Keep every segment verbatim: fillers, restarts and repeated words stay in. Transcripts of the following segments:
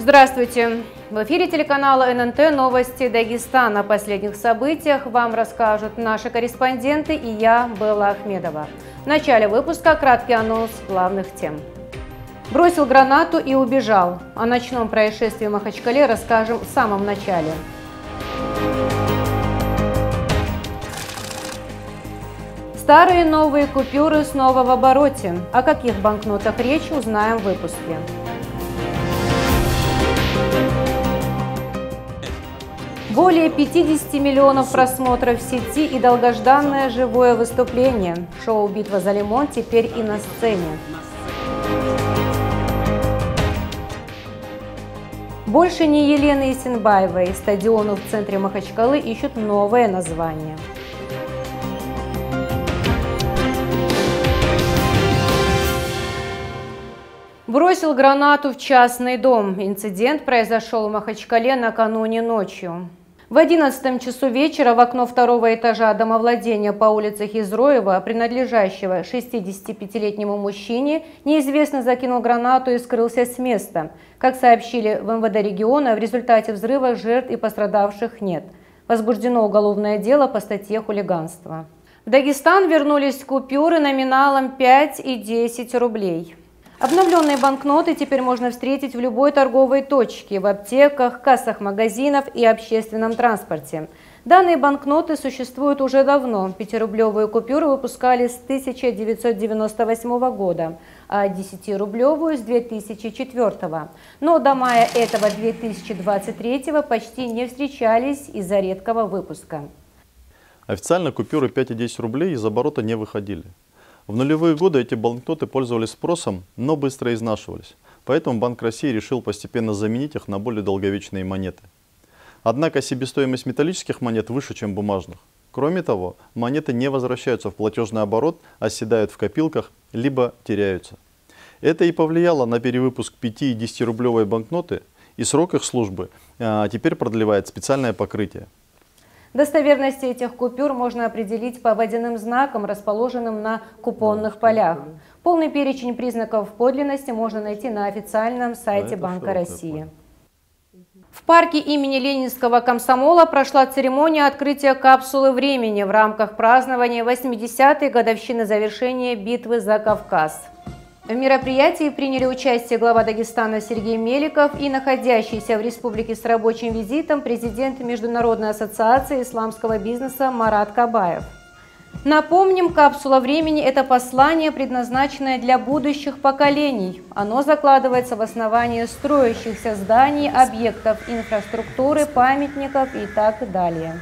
Здравствуйте! В эфире телеканала эн эн тэ «Новости Дагестана». О последних событиях вам расскажут наши корреспонденты и я, Белла Ахмедова. В начале выпуска краткий анонс главных тем. Бросил гранату и убежал. О ночном происшествии в Махачкале расскажем в самом начале. Старые и новые купюры снова в обороте. О каких банкнотах речь, узнаем в выпуске. Более пятидесяти миллионов просмотров в сети и долгожданное живое выступление. Шоу «Битва за лимон» теперь и на сцене. Больше не Елены Исенбаевой. Стадиону в центре Махачкалы ищут новое название. Бросил гранату в частный дом. Инцидент произошел в Махачкале накануне ночью. В одиннадцатом часу вечера в окно второго этажа домовладения по улице Хизроева, принадлежащего шестидесятипятилетнему мужчине, неизвестно закинул гранату и скрылся с места. Как сообщили в эм вэ дэ региона, в результате взрыва жертв и пострадавших нет. Возбуждено уголовное дело по статье «Хулиганство». В Дагестан вернулись купюры номиналом пять и десять рублей. Обновленные банкноты теперь можно встретить в любой торговой точке, в аптеках, кассах магазинов и общественном транспорте. Данные банкноты существуют уже давно. Пятирублевые купюры выпускали с тысяча девятьсот девяносто восьмого года, а десятирублевую с две тысячи четвёртого. Но до мая этого две тысячи двадцать третьего почти не встречались из-за редкого выпуска. Официально купюры пять и десять рублей из оборота не выходили. В нулевые годы эти банкноты пользовались спросом, но быстро изнашивались. Поэтому Банк России решил постепенно заменить их на более долговечные монеты. Однако себестоимость металлических монет выше, чем бумажных. Кроме того, монеты не возвращаются в платежный оборот, оседают в копилках, либо теряются. Это и повлияло на перевыпуск пяти и десятирублевой банкноты, и срок их службы а, теперь продлевает специальное покрытие. Достоверность этих купюр можно определить по водяным знакам, расположенным на купонных полях. Полный перечень признаков подлинности можно найти на официальном сайте Банка России. В парке имени Ленинского комсомола прошла церемония открытия капсулы времени в рамках празднования восьмидесятой годовщины завершения битвы за Кавказ. В мероприятии приняли участие глава Дагестана Сергей Меликов и находящийся в республике с рабочим визитом президент Международной ассоциации исламского бизнеса Марат Кабаев. Напомним, капсула времени – это послание, предназначенное для будущих поколений. Оно закладывается в основание строящихся зданий, объектов инфраструктуры, памятников и так далее.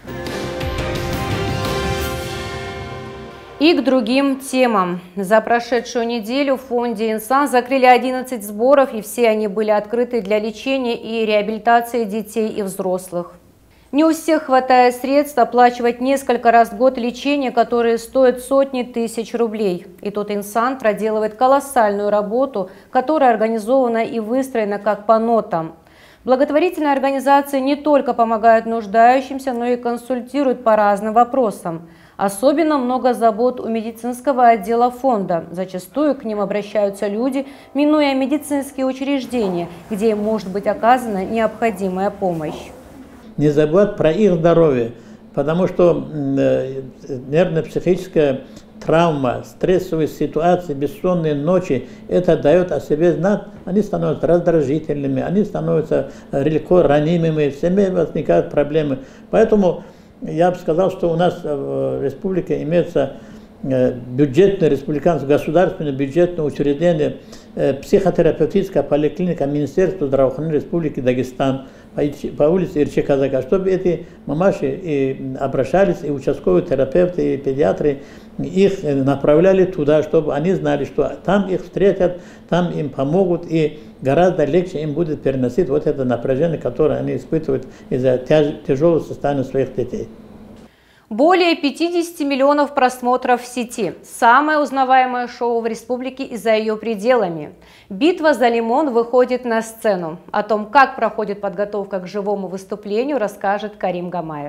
И к другим темам. За прошедшую неделю в фонде «Инсан» закрыли одиннадцать сборов, и все они были открыты для лечения и реабилитации детей и взрослых. Не у всех хватает средств оплачивать несколько раз в год лечение, которое стоит сотни тысяч рублей. И тут «Инсан» проделывает колоссальную работу, которая организована и выстроена как по нотам. Благотворительные организации не только помогают нуждающимся, но и консультируют по разным вопросам. Особенно много забот у медицинского отдела фонда. Зачастую к ним обращаются люди, минуя медицинские учреждения, где им может быть оказана необходимая помощь. Не забывать про их здоровье, потому что нервно-психическая травма, стрессовые ситуации, бессонные ночи, это дает о себе знать. Они становятся раздражительными, они становятся легко ранимыми, в семье возникают проблемы. Поэтому я бы сказал, что у нас в республике имеется бюджетное, республиканское, государственное бюджетное учреждение, психотерапевтическая поликлиника Министерства здравоохранения Республики Дагестан по улице Ирчи-Казака, чтобы эти мамаши и обращались, и участковые терапевты, и педиатры, их направляли туда, чтобы они знали, что там их встретят, там им помогут, и гораздо легче им будет переносить вот это напряжение, которое они испытывают из-за тяжелого состояния своих детей. Более пятидесяти миллионов просмотров в сети. Самое узнаваемое шоу в республике и за ее пределами. «Битва за лимон» выходит на сцену. О том, как проходит подготовка к живому выступлению, расскажет Карим Гамаев.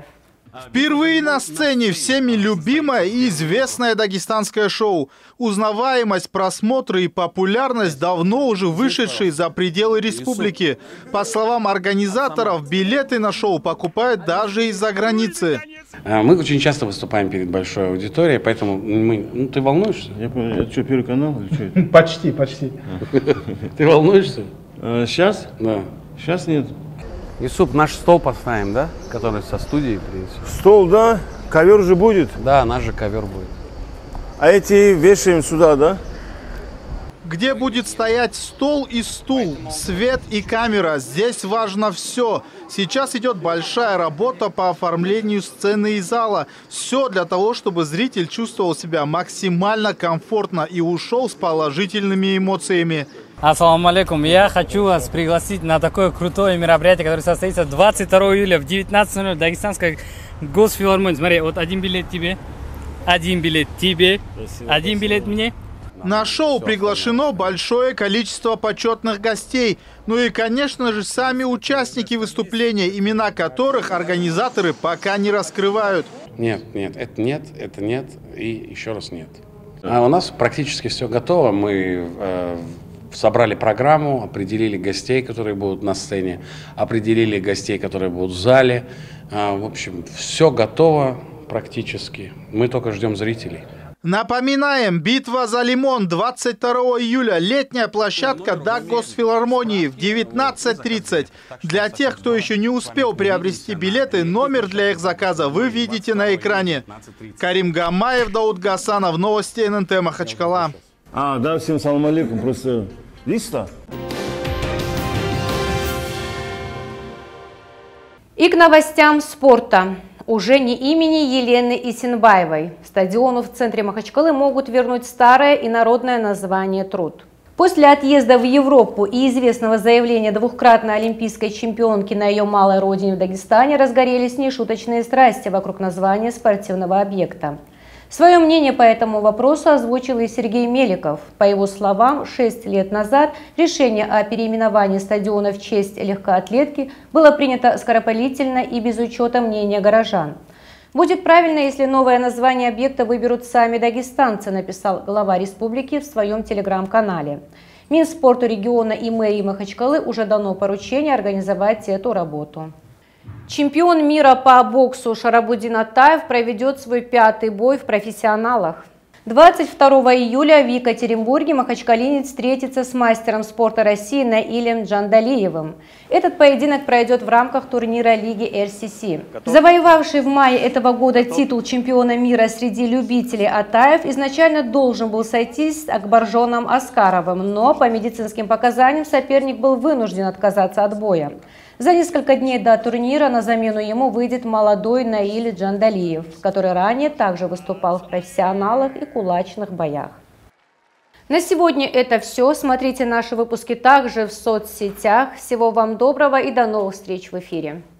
Впервые на сцене всеми любимое и известное дагестанское шоу. Узнаваемость, просмотры и популярность давно уже вышедшие за пределы республики. По словам организаторов, билеты на шоу покупают даже из-за границы. Мы очень часто выступаем перед большой аудиторией, поэтому мы... Ну, ты волнуешься? Я понял. Это что, Первый канал или что это? Почти, почти. Ты волнуешься? Сейчас? Да. Сейчас нет. Юсуп, наш стол поставим, да? Который со студии принесет. Стол, да? Ковер же будет? Да, наш же ковер будет. А эти вешаем сюда, да? Где будет стоять стол и стул, свет и камера. Здесь важно все. Сейчас идет большая работа по оформлению сцены и зала. Все для того, чтобы зритель чувствовал себя максимально комфортно и ушел с положительными эмоциями. Ассаламу алейкум. Я хочу вас пригласить на такое крутое мероприятие, которое состоится двадцать второго июля в девятнадцать ноль ноль в Дагестанской госфилармонии. Смотри, вот один билет тебе, один билет тебе, спасибо, один билет спасибо. Мне. На шоу приглашено большое количество почетных гостей. Ну и, конечно же, сами участники выступления, имена которых организаторы пока не раскрывают. Нет, нет, это нет, это нет и еще раз нет. А у нас практически все готово. Мы э, собрали программу, определили гостей, которые будут на сцене, определили гостей, которые будут в зале. А, в общем, все готово практически. Мы только ждем зрителей. Напоминаем, битва за лимон двадцать второго июля, летняя площадка Даг Госфилармонии в девятнадцать тридцать. Для тех, кто еще не успел приобрести билеты, номер для их заказа вы видите на экране. Карим Гамаев, Дауд Гасанов, новости эн эн тэ Махачкала. А, да, всем салам алейкум, просто листа. И к новостям спорта. Уже не имени Елены Исенбаевой. Стадиону в центре Махачкалы могут вернуть старое и народное название «Труд». После отъезда в Европу и известного заявления двукратной олимпийской чемпионки на ее малой родине в Дагестане разгорелись нешуточные страсти вокруг названия спортивного объекта. Свое мнение по этому вопросу озвучил и Сергей Меликов. По его словам, шесть лет назад решение о переименовании стадиона в честь легкоатлетки было принято скоропалительно и без учета мнения горожан. «Будет правильно, если новое название объекта выберут сами дагестанцы», написал глава республики в своем телеграм-канале. Минспорту региона и мэрии Махачкалы уже дано поручение организовать эту работу. Чемпион мира по боксу Шарабудин Атаев проведет свой пятый бой в профессионалах. двадцать второго июля в Екатеринбурге махачкалинец встретится с мастером спорта России Наилем Джандалиевым. Этот поединок пройдет в рамках турнира Лиги эр си си. Завоевавший в мае этого года титул чемпиона мира среди любителей Атаев изначально должен был сойтись с Акбаржоном Аскаровым, но по медицинским показаниям соперник был вынужден отказаться от боя. За несколько дней до турнира на замену ему выйдет молодой Наиль Джандалиев, который ранее также выступал в профессионалах и кулачных боях. На сегодня это все. Смотрите наши выпуски также в соцсетях. Всего вам доброго и до новых встреч в эфире.